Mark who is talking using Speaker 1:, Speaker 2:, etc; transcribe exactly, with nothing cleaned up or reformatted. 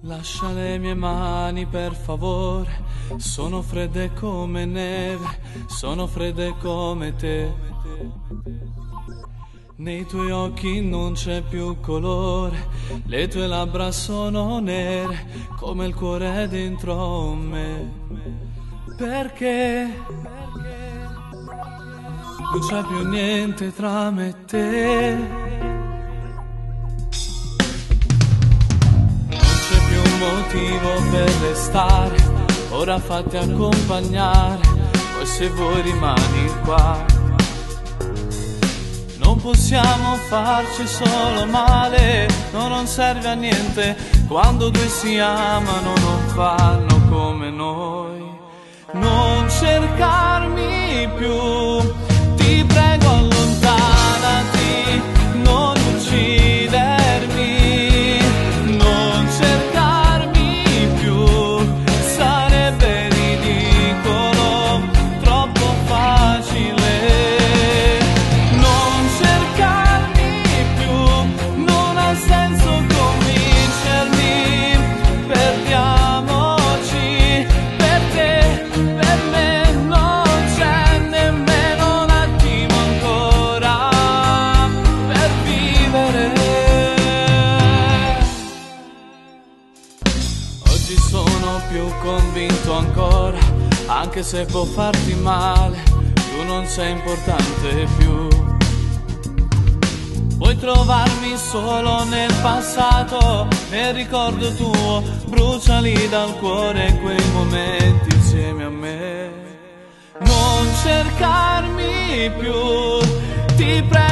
Speaker 1: Lascia le mie mani per favore, sono fredde come neve, sono fredde come te. Nei tuoi occhi non c'è più colore, le tue labbra sono nere come il cuore dentro me. Perché non c'è più niente tra me e te. Motivo per restare, ora fatti accompagnare, poi se vuoi rimani qua. Non possiamo farci solo male, no, non serve a niente quando due si amano, non fanno come noi. Non cercarmi più, ti prego allontanati, non uccidermi. Non cercarmi convinto ancora, anche se può farti male, tu non sei importante più. Puoi trovarmi solo nel passato, nel ricordo tuo, bruciali dal cuore quei momenti insieme a me. Non cercarmi più, ti prego.